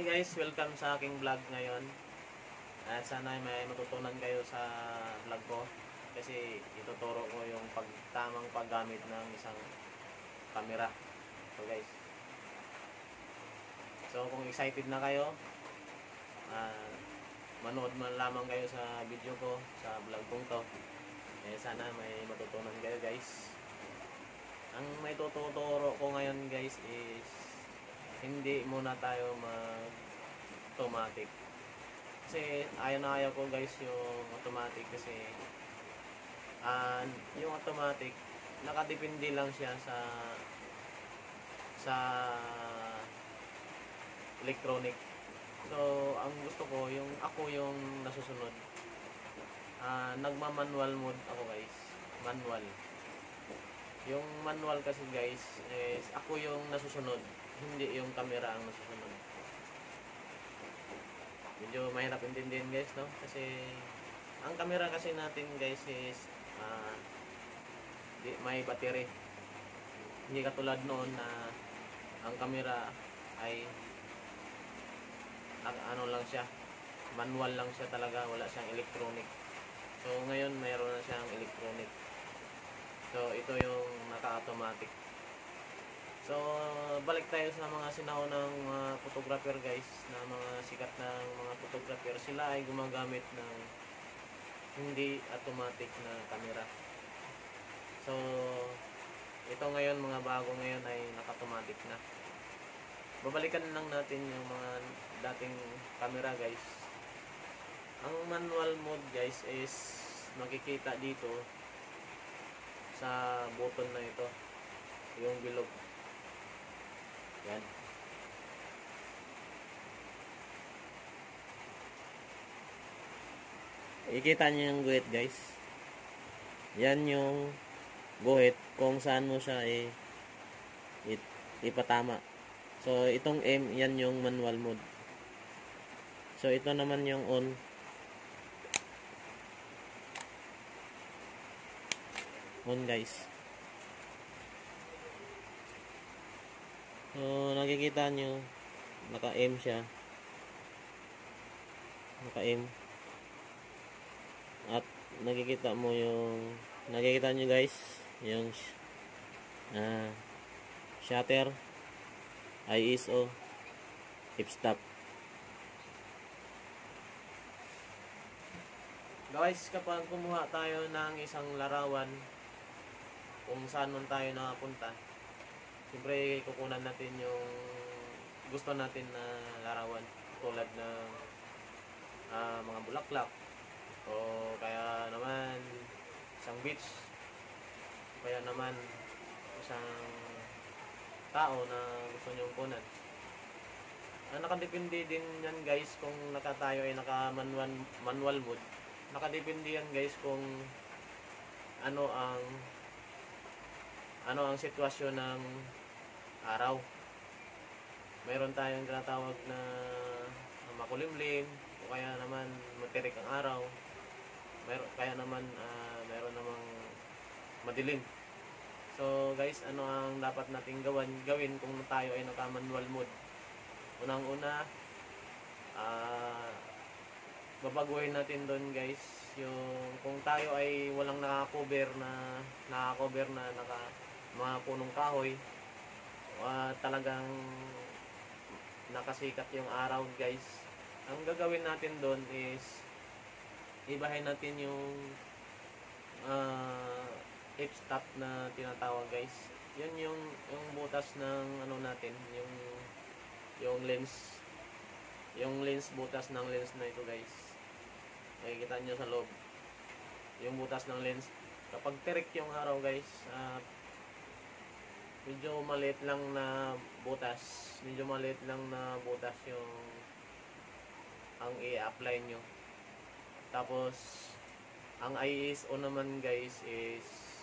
guys, welcome sa aking vlog ngayon. At sana may matutunan kayo sa vlog ko. Kasi ituturo ko yung tamang paggamit ng isang camera. So guys. So kung excited na kayo, manood man lamang kayo sa video ko, sa vlog kong to. Sana may matutunan kayo guys. Ang may tututuro ko ngayon guys is hindi muna tayo mag-automatic. Kasi ayaw na ayaw ko guys yung automatic kasi yung automatic nakadepende lang siya sa electronic. So ang gusto ko yung ako yung nasusunod. Nagma-manual mode ako guys. Manual. Yung manual kasi guys is ako yung nasusunod, hindi yung camera ang nasusunod. Medyo mahirap intindihin guys, no? Kasi ang camera kasi natin guys is may battery. Hindi katulad noon na ang camera ay ano lang siya, manual lang siya talaga, wala siyang electronic. So ngayon mayroon na siyang electronic. So ito yung naka-automatic. So balik tayo sa mga sinaunang mga photographer guys, na mga sikat ng mga photographer. Sila ay gumagamit ng hindi automatic na camera. So ito ngayon, mga bago ngayon ay naka-automatic na. Babalikan lang natin yung mga dating camera guys. Ang manual mode guys is makikita dito sa button na ito, yung bilog. Yan. Ikita nyo yung guhit guys. Yan yung guhit kung saan mo siya ipatama. So itong M, yan yung manual mode. So ito naman yung on. On guys. So nakikita nyo, naka-M siya. Naka-M. At nakikita mo yung, nakikita nyo guys, yung shutter, ISO, f-stop. Guys, kapag kumuha tayo ng isang larawan, kung saan man tayo nakapunta, siyempre kukunan natin yung gusto natin na larawan, tulad ng mga bulaklak, o kaya naman isang beach, o kaya naman isang tao na gusto nyong kunan. Nakadepende din yan guys kung tayo ay naka-manual mode. Nakadepende yan guys kung ano ang sitwasyon ng araw. Mayroon tayong tinatawag na makulimlim, o kaya naman matirik ang araw. Kaya naman mayroon namang madilim. So guys, ano ang dapat nating gawin kung tayo ay naka-manual mode? Unang-una, babaguhin natin doon guys yung kung tayo ay walang naka-cover na mga punong kahoy, talagang nakasikat yung araw guys. Ang gagawin natin doon is ibahin natin yung f-stop na tinatawag guys. Yun yung butas ng ano natin, yung lens. Yung lens, butas ng lens na ito guys. Makikita nyo sa loob. Yung butas ng lens. Kapag tirik yung araw guys, medyo maliit lang na butas. Medyo maliit lang na butas yung ang i-apply nyo. Tapos ang ISO naman guys is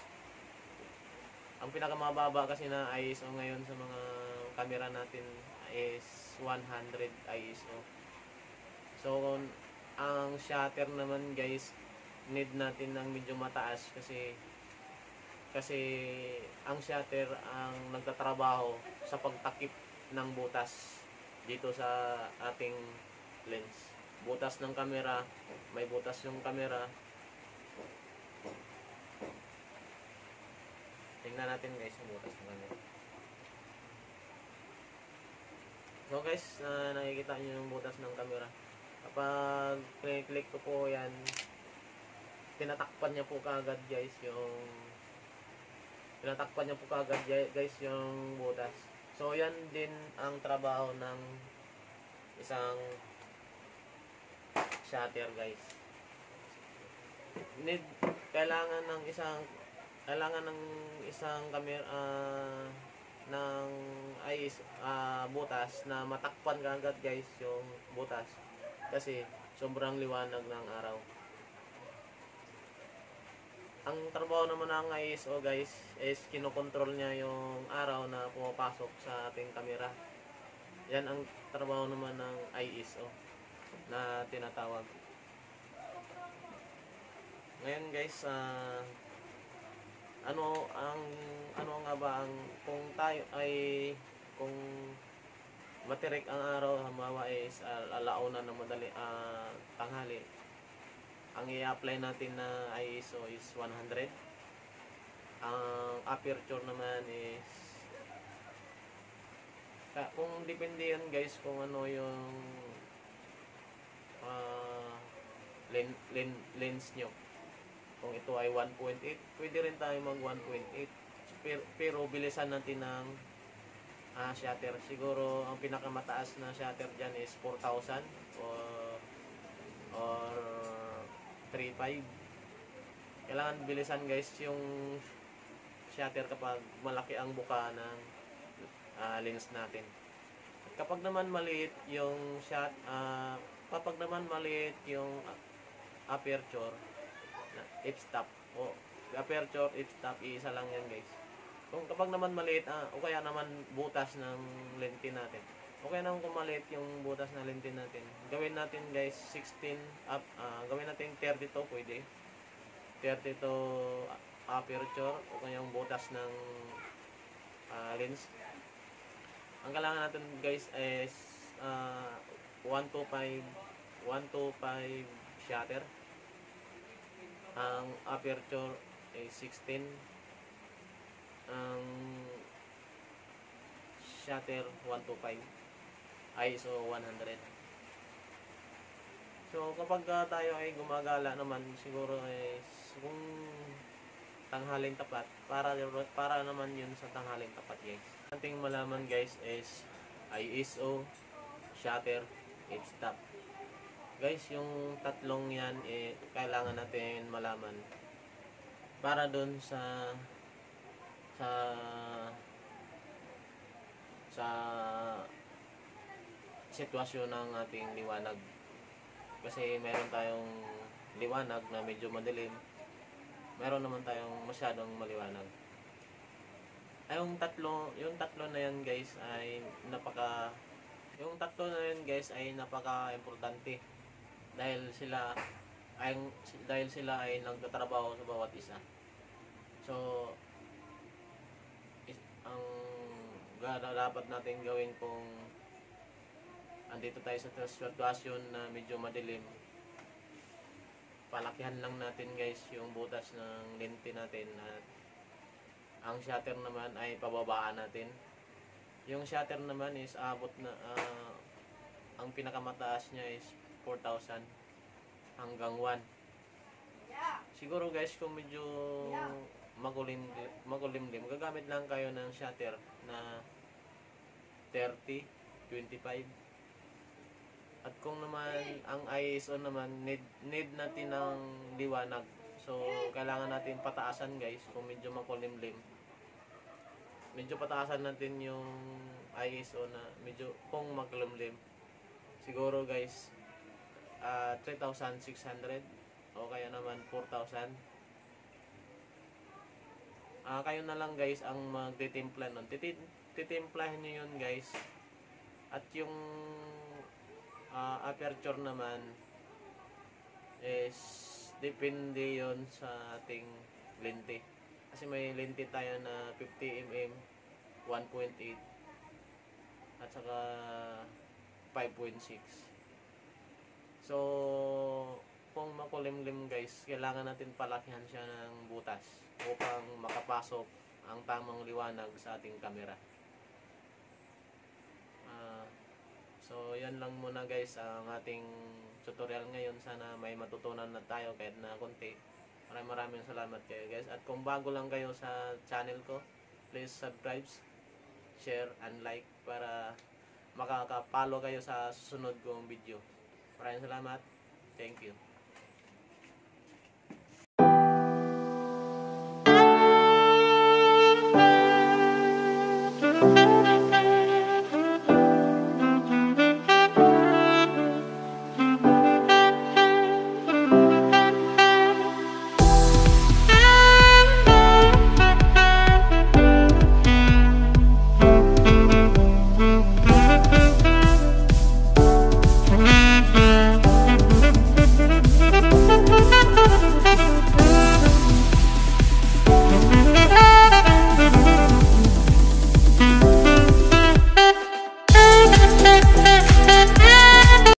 ang pinakamababa kasi na ISO ngayon sa mga camera natin is 100 ISO. So ang shutter naman guys, need natin ng medyo mataas kasi ang shutter ang nagtatrabaho sa pagtakip ng butas. dito sa ating lens. Butas ng camera, may butas yung camera. Tingnan natin guys yung butas ng camera. So guys, nakikita nyo yung butas ng camera. Kapag click ko po yan, tinatakpan niya po kaagad guys yung butas. So yan din ang trabaho ng isang shutter guys. Kailangan ng isang camera ng butas na matakpan kaagad guys yung butas kasi sobrang liwanag ng araw. Ang trabaho naman ng ISO guys is kinokontrol niya yung araw na pumapasok sa ating camera. Yan ang trabaho naman ng ISO na tinatawag. Ngayon guys, ano nga ba ang kung matirik ang araw, halimbawa is alauna ng tanghali, ang i-apply natin na ISO is 100. Ang aperture naman is kung depende yun guys kung ano yung lens nyo. Kung ito ay 1.8, pwede rin tayo mag 1.8. Pero bilisan natin ng shutter. Siguro ang pinakamataas na shutter dyan is 4,000 or 3.5. Kailangan bilisan guys yung shutter kapag malaki ang buka ng lens natin. At kapag naman maliit yung aperture, f-stop o aperture, f-stop, isa lang yan guys. Kung kapag naman maliit o kaya naman butas ng lente natin, okay naman kung maliit yung butas ng lente natin, gawin natin guys 16 up, gawin natin 32, pwede 32 aperture o kaya yung butas ng lens. Ang kailangan natin guys is 125 shutter. Ang aperture ay 16. Ang shutter 125. ISO 100. So kapag tayo ay gumagala naman, siguro ay kung tanghaling tapat, para naman yun sa tanghaling tapat guys. Ating malaman guys is ISO, shutter, f-stop. Guys, yung tatlong yan kailangan natin malaman para dun sa sitwasyon ng ating liwanag. Kasi meron tayong liwanag na medyo madilim, meron naman tayong masyadong maliwanag. Yung tatlo na yan guys ay napaka-importante dahil sila ay nagtatrabaho sa bawat isa. So ang dapat natin gawin kung andito tayo sa sitwasyon na medyo madilim, palakihan lang natin guys yung butas ng lente natin at ang shutter naman ay pababaan natin. Yung shutter naman is abot na ang pinakamataas niya is 4,000 hanggang 1. Siguro guys kung medyo makulimlim, gagamit lang kayo ng shutter na 30, 25. At kung naman ang ISO naman need natin ng liwanag. So kailangan natin pataasan guys kung medyo makulimlim. Medyo pataasan natin yung ISO na medyo kung makulimlim. Siguro guys 3,600 o kaya naman 4,000. Kayo na lang guys ang magtitimpla nun. Titimplahin nyo yun guys. At yung aperture naman is depende yon sa ating lente. Kasi may lente tayo na 50mm, 1.8 at saka 5.6. So, kung makulimlim guys, kailangan natin palakihan siya ng butas upang makapasok ang tamang liwanag sa ating camera. So, yan lang muna guys ang ating tutorial ngayon. Sana may matutunan na tayo kahit na konti. Maraming salamat kayo guys. At kung bago lang kayo sa channel ko, please subscribe, share, and like para makaka-follow kayo sa susunod kong video. Maraming salamat. Thank you.